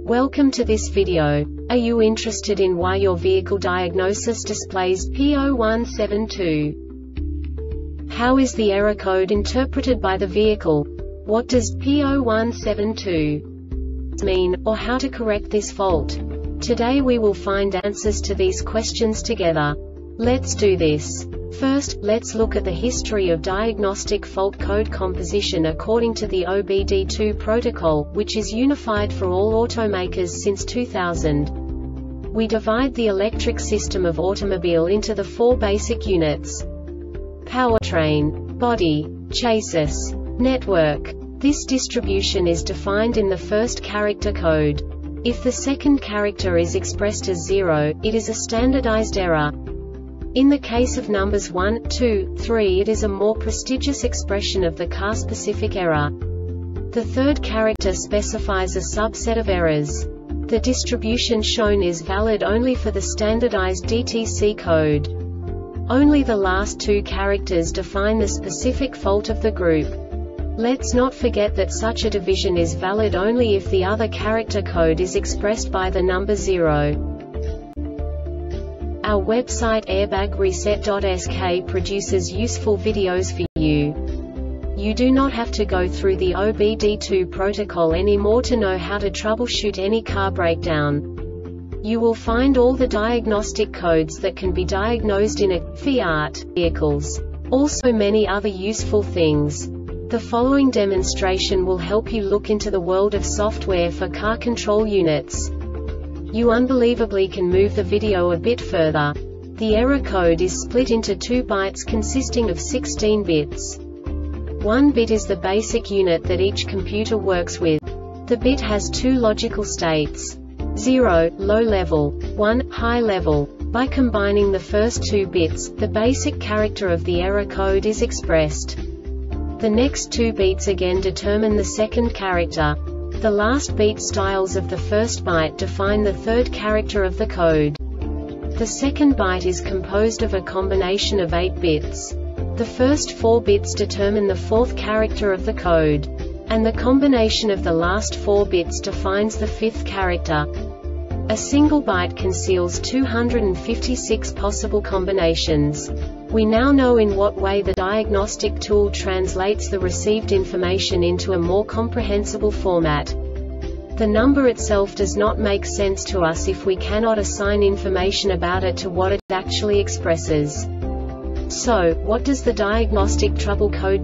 Welcome to this video. Are you interested in why your vehicle diagnosis displays P0172? How is the error code interpreted by the vehicle? What does P0172 mean, or how to correct this fault? Today we will find answers to these questions together. Let's do this. First, let's look at the history of diagnostic fault code composition according to the OBD2 protocol, which is unified for all automakers since 2000. We divide the electric system of automobile into the four basic units: powertrain, body, chassis, network. This distribution is defined in the first character code. If the second character is expressed as 0, it is a standardized error. In the case of numbers 1, 2, 3, it is a more prestigious expression of the car-specific error. The third character specifies a subset of errors. The distribution shown is valid only for the standardized DTC code. Only the last two characters define the specific fault of the group. Let's not forget that such a division is valid only if the other character code is expressed by the number 0. Our website airbagreset.sk produces useful videos for you. You do not have to go through the OBD2 protocol anymore to know how to troubleshoot any car breakdown. You will find all the diagnostic codes that can be diagnosed in a Fiat vehicles. Also many other useful things. The following demonstration will help you look into the world of software for car control units. You unbelievably can move the video a bit further. The error code is split into 2 bytes consisting of 16 bits. 1 bit is the basic unit that each computer works with. The bit has 2 logical states: 0, low level, 1, high level. By combining the first 2 bits, the basic character of the error code is expressed. The next 2 beats again determine the second character. The last beat styles of the first byte define the third character of the code. The second byte is composed of a combination of 8 bits. The first 4 bits determine the fourth character of the code. And the combination of the last 4 bits defines the fifth character. A single byte conceals 256 possible combinations. We now know in what way the diagnostic tool translates the received information into a more comprehensible format. The number itself does not make sense to us if we cannot assign information about it to what it actually expresses. So, what does the diagnostic trouble code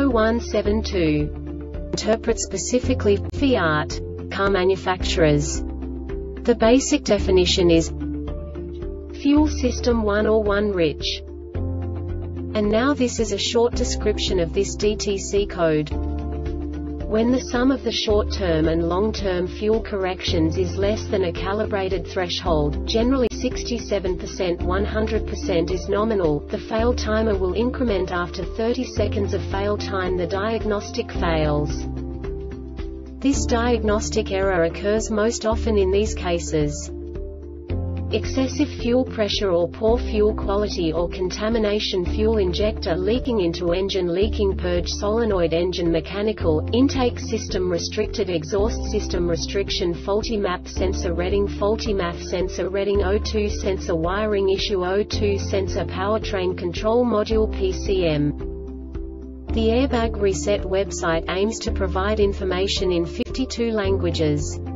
P0172 interpret specifically for Fiat car manufacturers? The basic definition is fuel system 1 or 1 rich. And now this is a short description of this DTC code. When the sum of the short-term and long-term fuel corrections is less than a calibrated threshold, generally 67%, 100% is nominal, the fail timer will increment. After 30 seconds of fail time, the diagnostic fails. This diagnostic error occurs most often in these cases: excessive fuel pressure or poor fuel quality or contamination, fuel injector leaking into engine, leaking purge solenoid, engine mechanical, intake system restricted, exhaust system restriction, faulty map sensor reading, faulty MAF sensor reading, O2 sensor wiring issue, O2 sensor powertrain control module PCM. The Airbag Reset website aims to provide information in 52 languages.